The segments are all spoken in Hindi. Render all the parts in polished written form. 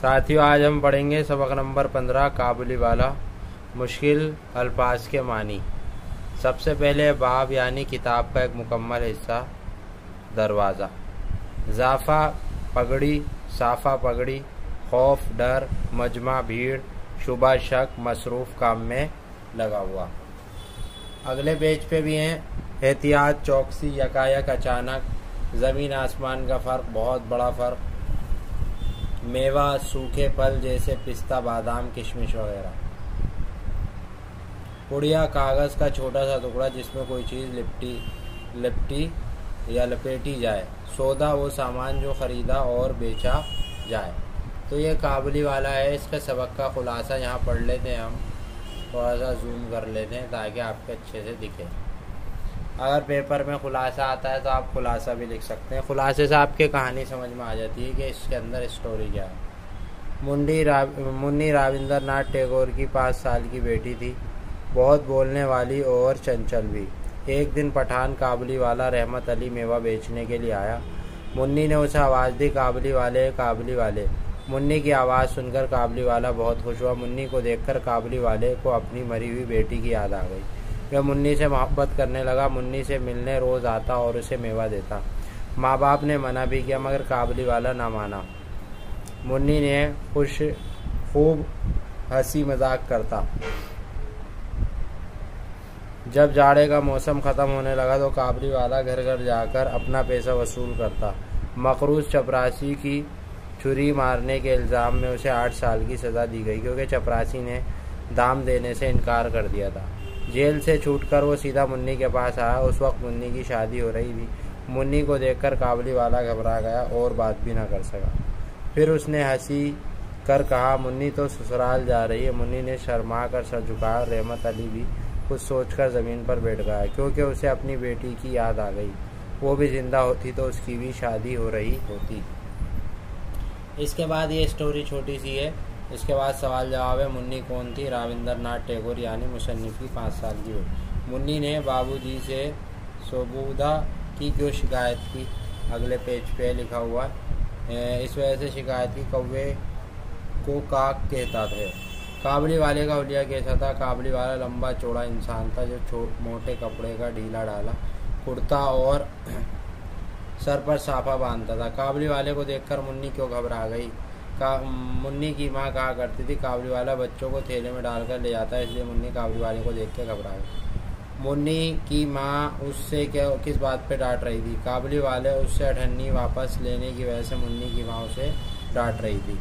साथियों, आज हम पढ़ेंगे सबक नंबर 15 काबुली वाला मुश्किल अल्फाज के मानी। सबसे पहले बाब यानी किताब का एक मुकम्मल हिस्सा दरवाज़ा। ज़ाफ़ा पगड़ी, साफ़ा पगड़ी, खौफ डर, मजमा भीड़, शुबा शक, मसरूफ़ काम में लगा हुआ। अगले पेज पे भी हैं एहतियात, चौकसी, यकायक, अचानक, ज़मीन आसमान का फ़र्क, बहुत बड़ा फ़र्क, मेवा, सूखे फल जैसे पिस्ता, बादाम, किशमिश वगैरह। पुड़िया, कागज़ का छोटा सा टुकड़ा जिसमें कोई चीज़ लिपटी या लपेटी जाए। सौदा, वो सामान जो ख़रीदा और बेचा जाए। तो ये काबुली वाला है। इसका सबक का खुलासा यहाँ पढ़ लेते हैं हम। थोड़ा सा जूम कर लेते हैं ताकि आपके अच्छे से दिखे। अगर पेपर में खुलासा आता है तो आप खुलासा भी लिख सकते हैं। खुलासे से आपके कहानी समझ में आ जाती है कि इसके अंदर स्टोरी क्या है। मुन्नी रविंद्रनाथ टैगोर की 5 साल की बेटी थी, बहुत बोलने वाली और चंचल भी। एक दिन पठान काबुली वाला रहमत अली मेवा बेचने के लिए आया। मुन्नी ने उसे आवाज़ दी, काबुली वाले, काबुली वाले। मुन्नी की आवाज़ सुनकर काबुली वाला बहुत खुश हुआ। मुन्नी को देखकर काबुली वाले को अपनी मरी हुई बेटी की याद आ गई। वह मुन्नी से मोहब्बत करने लगा। मुन्नी से मिलने रोज़ आता और उसे मेवा देता। माँ बाप ने मना भी किया मगर काबुली वाला ना माना। मुन्नी ने खूब हंसी मजाक करता। जब जाड़े का मौसम ख़त्म होने लगा तो काबुली वाला घर घर जाकर अपना पैसा वसूल करता। मकरूज चपरासी की छुरी मारने के इल्ज़ाम में उसे 8 साल की सज़ा दी गई, क्योंकि चपरासी ने दाम देने से इनकार कर दिया था। जेल से छूटकर वो सीधा मुन्नी के पास आया। उस वक्त मुन्नी की शादी हो रही थी। मुन्नी को देखकर काबुली वाला घबरा गया और बात भी ना कर सका। फिर उसने हंसी कर कहा, मुन्नी तो ससुराल जा रही है। मुन्नी ने शर्मा कर सर झुकाया। रहमत अली भी कुछ सोचकर ज़मीन पर बैठ गया, क्योंकि उसे अपनी बेटी की याद आ गई। वो भी जिंदा होती तो उसकी भी शादी हो रही होती। इसके बाद ये स्टोरी छोटी सी है। इसके बाद सवाल जवाब है। मुन्नी कौन थी? रविंद्रनाथ टैगोर यानी मुसन्निफ की 5 साल की बेटी। मुन्नी ने बाबूजी से सोबूदा की क्यों शिकायत की? अगले पेज पे लिखा हुआ इस वजह से शिकायत की, कौवे को काक कहता था। काबुली वाले का हुलिया कैसा था? काबुली वाला लंबा चौड़ा इंसान था जो मोटे कपड़े का ढीला ढाला कुर्ता और सर पर साफा बांधता था। काबुली वाले को देखकर मुन्नी क्यों घबरा गई? मुन्नी की माँ कहा करती थी, काबुली वाला बच्चों को थैले में डालकर ले जाता है, इसलिए मुन्नी काबुली वाले को देख के घबरा गई। मुन्नी की माँ उससे किस बात पे डांट रही थी? काबुली वाले उससे अठन्नी वापस लेने की वजह से मुन्नी की माँ उसे डांट रही थी।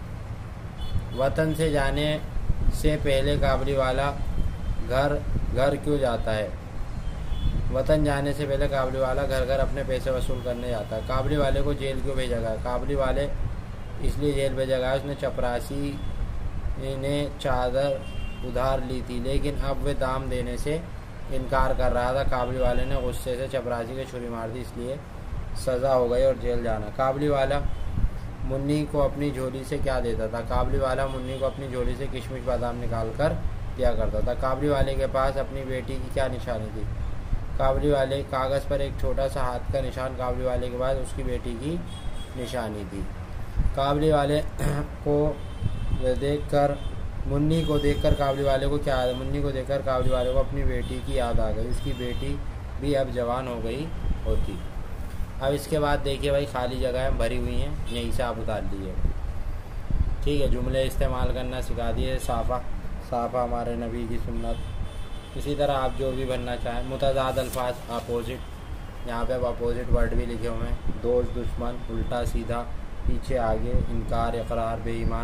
वतन से जाने से पहले काबुली वाला घर घर क्यों जाता है? वतन जाने से पहले काबुली वाला घर घर अपने पैसे वसूल करने जाता है। काबुली वाले को जेल क्यों भेजा गया? काबुली वाले इसलिए जेल भेजा गया, उसने चपरासी ने चादर उधार ली थी, लेकिन अब वे दाम देने से इनकार कर रहा था। काबुली वाले ने गुस्से से चपरासी की छुरी मार दी, इसलिए सज़ा हो गई और जेल जाना। काबुली वाला मुन्नी को अपनी झोली से क्या देता था? काबुली वाला मुन्नी को अपनी झोली से किशमिश बादाम निकाल कर दिया करता था। काबुली वाले के पास अपनी बेटी की क्या निशानी थी? काबुली वाले कागज़ पर एक छोटा सा हाथ का निशान काबुली वाले के पास उसकी बेटी की निशानी थी। काबुली वाले को देखकर मुन्नी को देखकर काबुली वाले को क्या याद? मुन्नी को देखकर काबुली वाले को अपनी बेटी की याद आ गई। उसकी बेटी भी अब जवान हो गई होती। अब इसके बाद देखिए भाई, खाली जगह भरी हुई हैं, यहीं से आप उतार लीजिए। ठीक है, जुमले इस्तेमाल करना सिखा दिए। साफ़ा हमारे नबी की सुन्नत। इसी तरह आप जो भी बनना चाहें। मुतज़ाद अल्फाज, अपोजिट, यहाँ पे अब अपोजिट वर्ड भी लिखे हुए हैं। दोस्त, दुश्मन, उल्टा सीधा, पीछे आगे, इनकार, इकरार,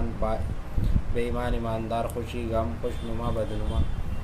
बेईमान, ईमानदार, खुशी, गम, खुशनुमा, बदनुमा।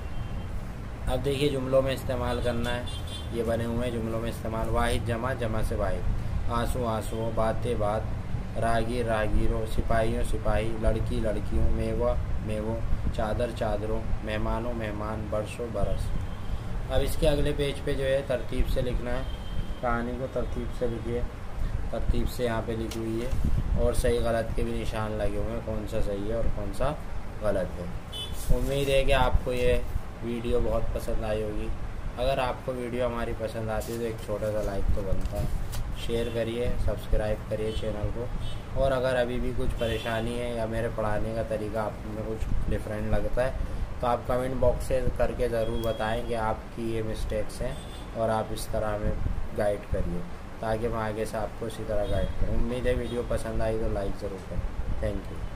अब देखिए जुमलों में इस्तेमाल करना है। ये बने हुए हैं जुमलों में इस्तेमाल। वाहिद जमा, जमा से वाहिद। आंसू आंसुओं, बातें बात, राहगीर राहगीरों, सिपाहियों सिपाही, लड़की लड़कियों, मेवा मेवों, चादर चादरों, मेहमानों मेहमान, बरसों बरस। अब इसके अगले पेज पे जो है तरतीब से लिखना है। कहानी को तरतीब से लिखिए। तरतीब से यहाँ पे लिखी हुई है और सही गलत के भी निशान लगे हुए हैं, कौन सा सही है और कौन सा गलत है। उम्मीद है कि आपको ये वीडियो बहुत पसंद आई होगी। अगर आपको वीडियो हमारी पसंद आती है तो एक छोटा सा लाइक तो बनता है। शेयर करिए, सब्सक्राइब करिए चैनल को। और अगर अभी भी कुछ परेशानी है या मेरे पढ़ाने का तरीका आप में कुछ डिफरेंट लगता है तो आप कमेंट बॉक्स से करके ज़रूर बताएं कि आपकी ये मिस्टेक्स हैं और आप इस तरह हमें गाइड करिए, ताकि मैं आगे से आपको इसी तरह गाइड करूँ। उम्मीद है वीडियो पसंद आई तो लाइक ज़रूर करें। Thank you.